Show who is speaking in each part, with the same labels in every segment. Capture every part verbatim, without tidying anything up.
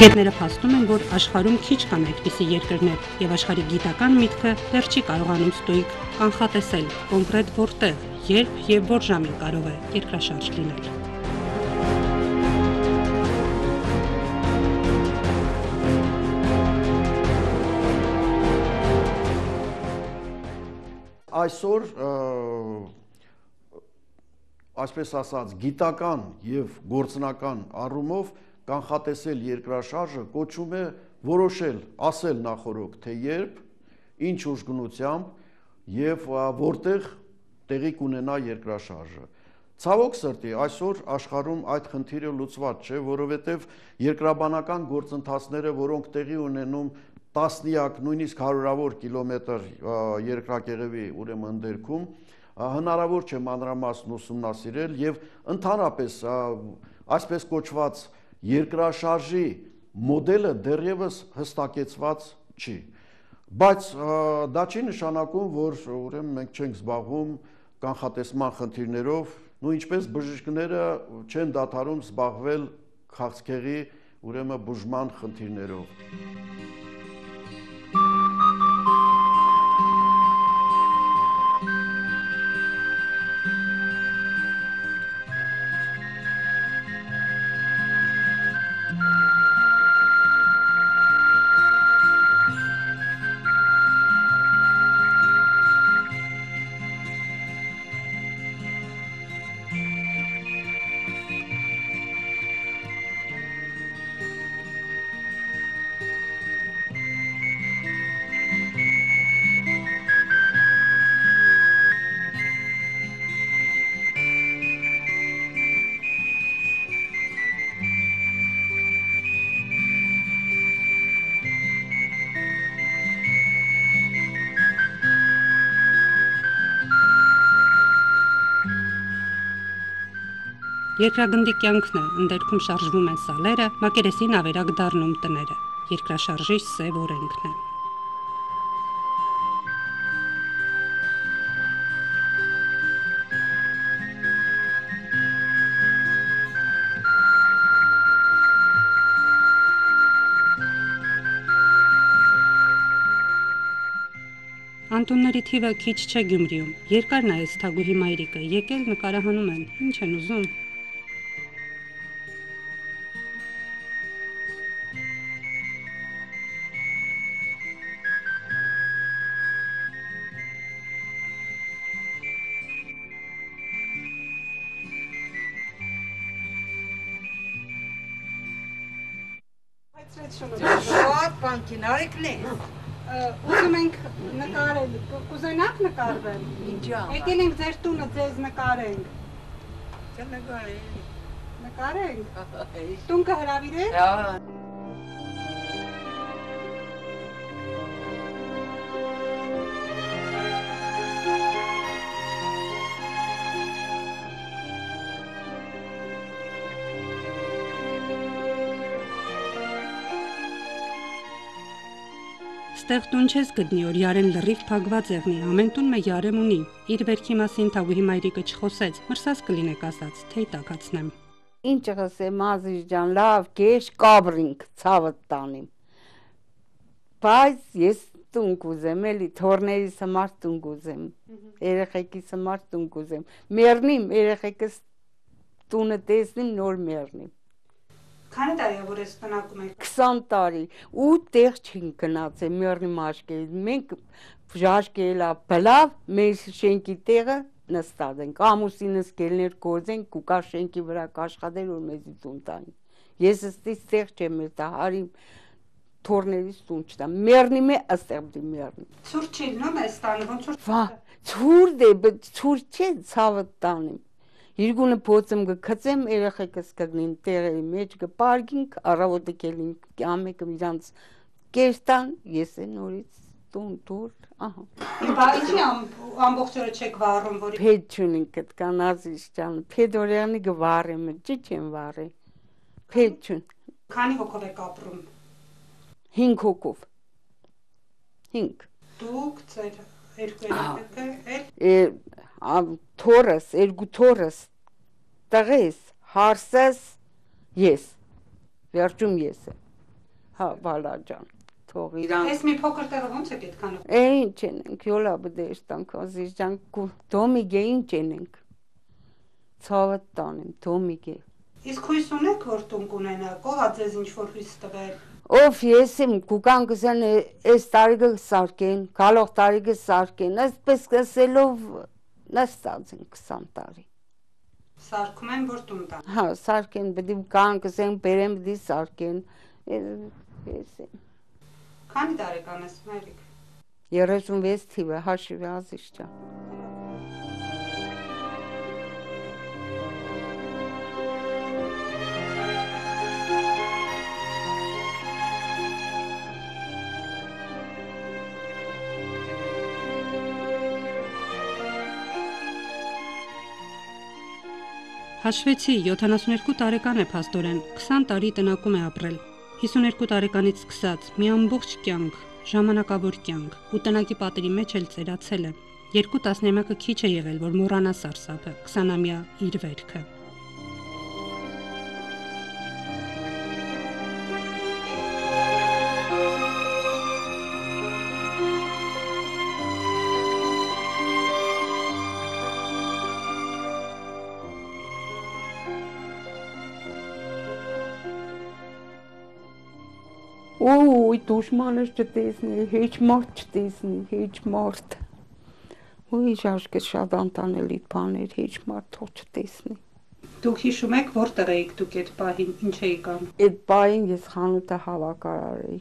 Speaker 1: Գետները փաստում են, որ աշխարհում քիչ կան այդպիսի երկրներ, եւ աշխարհի գիտական միտքը դեռ չի կարողանում ստույգ կանխատեսել կոնկրետ որտեղ, երբ եւ որ ժամին կարող է երկրաշարժ լինել։
Speaker 2: Այսօր այսպես ասած գիտական եւ գործնական առումով կանխատեսել երկրաշարժը կոչում է որոշել, ասել նախորոք, թե երբ, ինչ ուժգնությամբ եւ որտեղ տեղի կունենա երկրաշարժը։ Ցավոք սրտի, այսօր աշխարհում այդ խնդիրը լուծված չէ, որովհետեւ երկրաբանական գործընթացները, որոնք տեղի ունենում տասնյակ, նույնիսկ հարյուրավոր կիլոմետր երկրակեղևի ուրեմն ընդերքում, հնարավոր չէ մանրամասն ուսումնասիրել եւ ընդհանրապես այսպես կոչված երկրաշարժի մոդելը դեռևս հստակեցված չի, բայց դա չի նշանակում, որ ուրեմն մենք չենք զբաղվում կանխատեսման խնդիրներով, ու ինչպես բժիշկները չեն դադարում զբաղվել քաղցկեղի ուրեմն բուժման խնդիրներով։
Speaker 1: Երկրագնդի կյանքն է, ընդերքում շարժվում են սալերը, մակերեսին ավերակ դառնում տները, երկրաշարժի սև օրենքն է։ Անտունների թիվը քիչ չէ Գյումրիում, երկար նայեց Թագուհի մայրիկը, եկել նկարահանում են, ինչ են ուզում։
Speaker 3: Շատ բան կինարիկն
Speaker 4: Ուզում ենք նկարել, կուզենաք նկարվել։
Speaker 3: Ինչա։
Speaker 4: Եկել ենք ձեր տունը ձեզ նկարենք։
Speaker 3: Չէ նկարել։
Speaker 4: Նկարենք։ Տուն կհրավիրեք։
Speaker 3: Հա։
Speaker 1: Ստեղ տուն չես գտնի, որ Յարեն լրիվ փակված եղնի, ամեն տուն մե Յարեմ ունի։ Իր վերքի մասին Թագուհի մայրիկը չխոսեց, մրսած կլինեք ասած, թե տակացնեմ։
Speaker 5: Ինչ ասեմ, Մազիժ ջան, լավ, կեշ կաբրինք, ցավը տանիմ։ Բայց ես տուն կուզեմ, էլի թորներիս համար տուն կուզեմ, երեխեքիս համար տուն կուզեմ։ Մեռնիմ, երեխեքս տունը տեսնիմ, նոր մեռնիմ։
Speaker 4: Քանի տարի է որ ես տնակում եք։
Speaker 5: քսան տարի ու տեղ չենք գնացել մեռնիմ աշկել։ Մենք ժաշկելա բլավ, մեր շենքի տեղը նստած ենք։ Ամուսինս գելներ գործենք ու կա շենքի վրա կաշխատել որ մեզի տուն տային։ Ես ըստից տեղ չեմ մտա, հարի թորներից տուն չտա։ Մեռնիմ է ըստեղ դի մեռնիմ։
Speaker 4: Ցուրտ չի լինում այս տանը, ոնց որ
Speaker 5: Վա, ցուրտ է, բայց ցուրտ չէ, ցավը տանիմ։ Երկունը փոցեմ գծեմ, երեխեքս կգնին տեղերի մեջ կպարկինք, առավոտը կելին ամեկը իրանց կերտան, ես է նորից տուն տուր, ահա։
Speaker 4: Բա ինչի ամբողջ օրը չեք վառում, որի
Speaker 5: Փեդ չունին կտկան Ազիզ ջան, փեդ օրյանի գվառեմ, ջի չեմ վառի։ Փեդ չուն։
Speaker 4: Քանի հոգով եք ապրում։
Speaker 5: հինգ հոգով։ հինգ։
Speaker 4: Դուք ձեր երկու երեխեքը, էլ
Speaker 5: թորս, երկու թորս, տղես, հարսս, ես, վերջում ես եմ։ Հա, բալա ջան, թողի։
Speaker 4: Այս մի փոքր տեղը ո՞նց է այդքանով։
Speaker 5: Է ինչ ենք, յոլա բդեշտանք, ազիզ ջան, դոմիգե ինչ ենք։ Ցավը տանեմ, դոմիգե։
Speaker 4: Իսկ հույս ունեք, որ տուն կունենա, կողա ձեզ ինչ որ հույս տվել։
Speaker 5: Ով ես եմ կուկան կսեն այս տարիքը սարկեն, գալող տարիքը սարկեն, այսպես կսելով նստած են քսան տարի։
Speaker 4: Սարքում են, որ տուն տան։
Speaker 5: Հա, սարկեն, բդի կան կսեն, բերեն, բդի սարկեն, ես եմ։
Speaker 4: Քանի տարեկան ես, մայրիկ։
Speaker 5: երեսունվեց թիվը, հաշիվի ազիզ ջան։
Speaker 1: Հաշվեցի յոթանասուներկու տարեկան է փաստորեն, քսան տարի տնակում է ապրել։ հիսուներկու տարեկանից սկսած մի ամբողջ կյանք, ժամանակավոր կյանք, ու տնակի պատերի մեջ էլ ծերացել է։ Երկու տասնամյակը քիչ է եղել, որ մոռանա սարսափը, քսանամյա իր վերքը։
Speaker 5: Ուй, դուշմանս չտեսնի, հեչ մարդ չտեսնի, հեչ մարդ։ Ուй, ժաշկը շատ անտանելի բաներ, հեչ մարդ թող չտեսնի։
Speaker 4: Դուք հիշում եք որտեղ էիք դուք այդ պահին, ինչ էիք անում։
Speaker 5: Այդ պահին ես խանութը հավաքարար էի։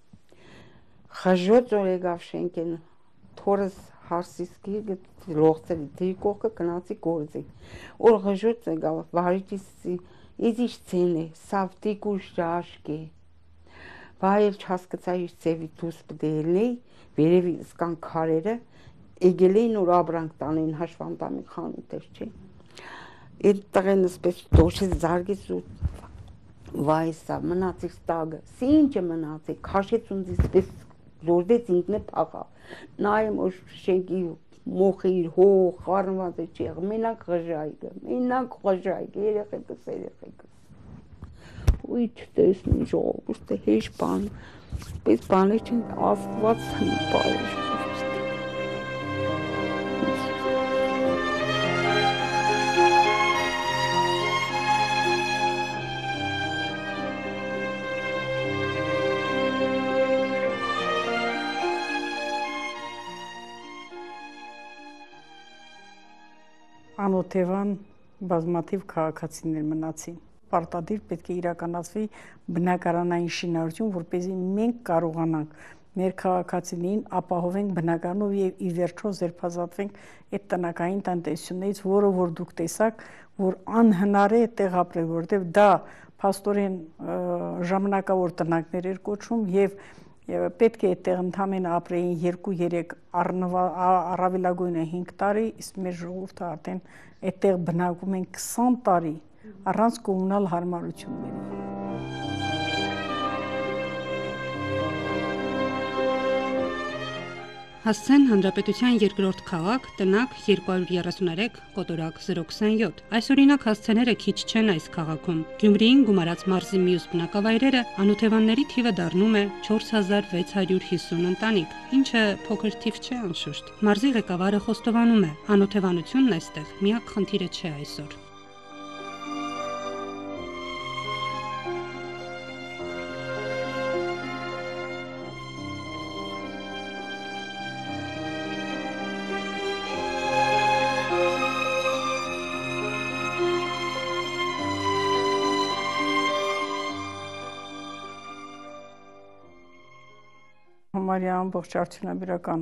Speaker 5: Խժոց որ եկավ շենքեն, թորս հարսիսկի լողցերի դի կողքը գնացի գործի։ Որ խժոց եկավ, վարիչի իզիշ ցենե, սավտիկուշ ժաշկի։ Բայել չհասկացա իր ծևի դուս բդելնի, վերևի սկան քարերը, եկել էին որ ապրանք տանեն հաշվանդամի խանութեր, չէ։ Այդ տղեն ասպես դոշից զարգեց ու վայսա մնացիր տագը, սինչը մնացի, քաշեց ունձից պես լորդեց ինքն է փախավ։ Նայեմ որ շենքի մոխիր, հող, խառնված է չի եղել, մենակ ղժայգը, մենակ ղժայգը, երեխեքս, երեխեքս։ Ուй չտեսնի ժողովուրդը հեչ բան, պես բաներ չեն աստված բարեր։
Speaker 6: Անօթևան բազմաթիվ քաղաքացիներ մնացին։ Պարտադիր պետք է իրականացվի բնակարանային շինարարություն, որպեսզի մենք կարողանանք մեր քաղաքացիներին ապահովենք բնականով եւ ի վերջո ձերբազատվենք այդ տնական տնտեսությունից, որը որ դուք տեսաք, որ անհնար է այդտեղ ապրել, որովհետեւ դա փաստորեն ժամանակավոր տնակներ էր կոչվում եւ պետք է այդտեղ ընդամենը ապրեին երկու երեք առավելագույնը հինգ տարի, իսկ մեր ժողովուրդը արդեն այդտեղ բնակվում են քսան տարի առանց կոմունալ հարմարությունների։
Speaker 1: Հասցեն Հանրապետության երկրորդ քաղաք, տնակ երկու հարյուր երեսուններեք, կոտորակ զրո քսանյոթ։ Այսօրինակ հասցեները քիչ չեն այս քաղաքում։ Գյումրիին գումարած մարզի մյուս բնակավայրերը անօթևանների թիվը դառնում է չորս հազար վեց հարյուր հիսուն ընտանիք, ինչը փոքր թիվ չէ անշուշտ։ Մարզի ղեկավարը խոստովանում է, անօթևանությունն այստեղ միակ խնդիրը չէ այսօր։
Speaker 6: Համարյա ամբողջ արդյունաբերական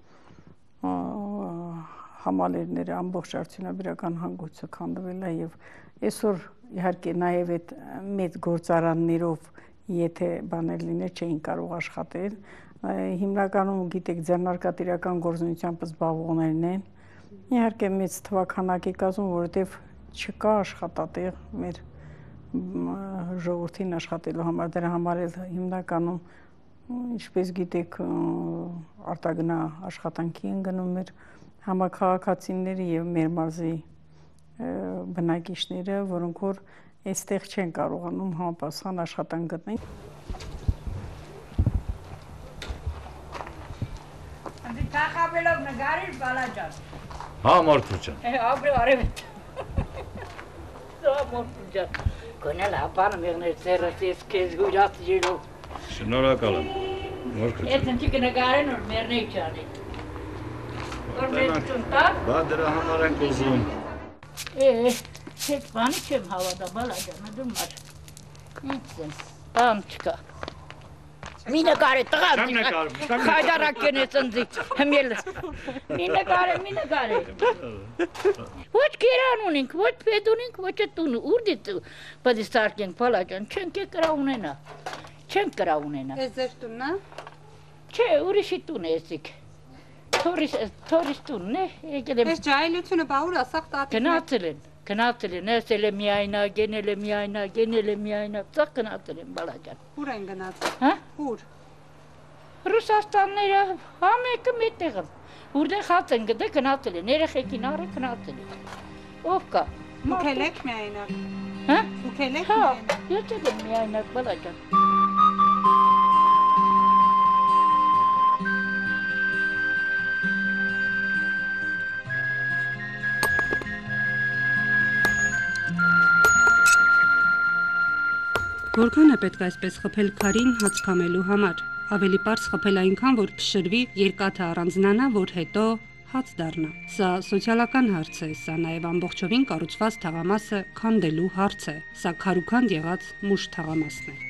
Speaker 6: համալիրները, ամբողջ արդյունաբերական հանգույցը քանդվել է եւ այսօր իհարկե նաեւ այդ մեծ գործարաններով եթե բաներ լիներ չէին կարող աշխատել, հիմնականում գիտեք ձեռնարկատիրական գործունեությամբ զբաղվողներն են, իհարկե մեծ թվականակի կազմում, որովհետեւ չկա աշխատատեղ մեր ժողովրդին աշխատելու համար, դրա համար էլ հիմնականում ինչպես գիտեք արտագնա աշխատանքի են գնում մեր համաքաղաքացիները եւ մեր մարզի բնակիչները, որոնք որ այստեղ չեն կարողանում համապատասխան աշխատանք գտնել։
Speaker 7: Կախապելով նգարիր բալաջան։
Speaker 8: Հա մարդու ջան։
Speaker 7: Ապրի արևետ։ Սա մարդու ջան։ Գոնել ապանը մեղներ ծերս ես քեզ գույրացիելով։
Speaker 8: Շնորհակալ եմ։ Մարդու ջան։
Speaker 7: Ես ընչի կնգարեն որ մերնեի չանի։ Որ մեզ ճունտա։
Speaker 8: Բա դրա համար ենք ուզում։
Speaker 7: Է, հետ բանի չեմ հավատա բալաջանը դու մար։ Ինչ եմ, բան չկա։ Մի նկարե տղա, խայդարակ կենես ընձի, հմել, մի նկարե, մի նկարե։ Ոչ կերան ունենք, ոչ պեդ ունենք, ոչ է տուն, ուրդիտ բադի սարկենք պալաջան, չենք է կրա ունենա, չենք կրա ունենա։
Speaker 4: Ես ձեր տունն է։
Speaker 7: Չէ, ուրիշի տուն է եսիք, թորիս տունն է, եկել եմ։
Speaker 4: Ես ջայլությունը բա ուր ասաղ տատիք։
Speaker 7: Գնացել են, գնացել են, եսել է միայնա, գենել է միայնա, գենել է միայնա, ծաղ գնացել են բալաջան։
Speaker 4: Ուր են գնացել։
Speaker 7: Հա?
Speaker 4: Ուր։
Speaker 7: Ռուսաստանները համեկը մետեղ եմ, ուրդեն խած են գդե գնացել են, երեխեքին առը գնացել են, ով կա։
Speaker 4: Ուքել եք միայնակ։
Speaker 7: Հա?
Speaker 4: Ուքել եք
Speaker 7: Հա,
Speaker 4: միայնակ։
Speaker 7: յոչել եմ միայնակ բալաջան։
Speaker 1: Որքան է պետք այսպես խփել քարին հաց քամելու համար։ Ավելի պարզ խփել այնքան, որ փշրվի, երկաթը առանձնանա, որ հետո հաց դառնա։ Սա սոցիալական հարց է, սա նաև ամբողջովին կառուցված թաղամասը քանդելու հարց է։ Սա քարուքանդ եղած մուշ թաղամասն է։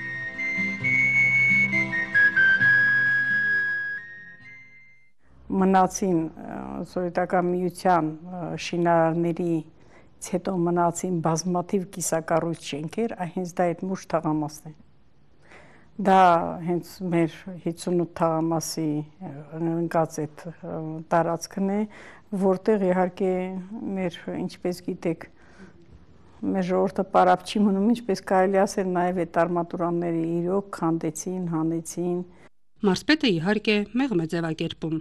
Speaker 6: Մնացին սովետական միության շինարարների հետո մնացին բազմաթիվ կիսակառույց շենքեր, հենց դա այդ մուշ թաղամասն է։ Դա հենց մեր հիսունութ թաղամասի ընկած այդ տարածքն է, որտեղ իհարկե մեր, ինչպես գիտեք, մեր ժողովուրդը պարապ չի մնում, ինչպես կարելի ասել, նաև այդ արմատուրանները իրոք քանդեցին, հանեցին։
Speaker 1: Մարզպետը իհարկե մեղմ է ձևակերպում։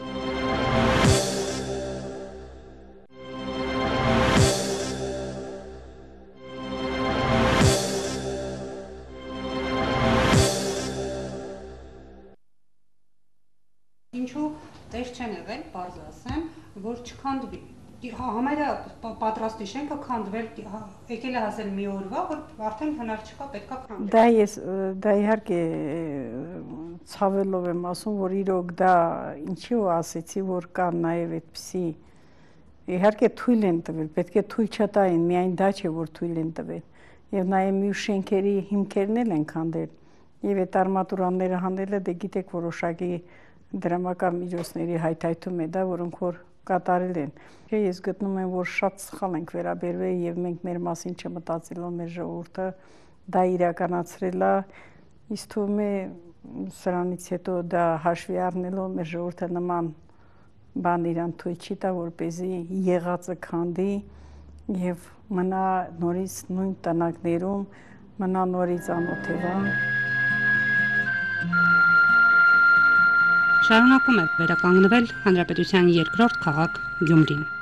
Speaker 4: Ինչու դեր չեն եղել, բարձ ասեմ, որ չքանդվի։ Համարյա պատրաստի շենքը քանդվել, եկել է հասել մի օրվա, որ արդեն հնար չկա, պետքա քանդել։
Speaker 6: Դա ես դա իհարկե ցավելով եմ ասում, որ իրոք դա ինչի ու ասեցի, որ կա նաև այդպիսի իհարկե թույլ են տվել, պետք է թույլ չտային, միայն դա չէ, որ թույլ են տվել։ Եվ նաև մյուս շենքերի հիմքերն էլ են քանդել։ Եվ այդ արմատուրանները հանելը դե գիտեք որոշակի դրամական միջոցների հայթայթում է դա, որոնք որ կատարել են։ Ես գտնում եմ, որ շատ սխալ ենք վերաբերվել եւ մենք մեր մասին չմտածելով մեր ժողովուրդը դա իրականացրել է, իսկ թվում է սրանից հետո դա հաշվի առնելով մեր ժողովուրդը նման բան իրան թույլ չի տա, որպեսզի եղածը քանդի եւ մնա նորից նույն տնակներում, մնա նորից անօթևա։
Speaker 1: Շարունակում է վերականգնվել Հանրապետության երկրորդ քաղաք Գյումրին։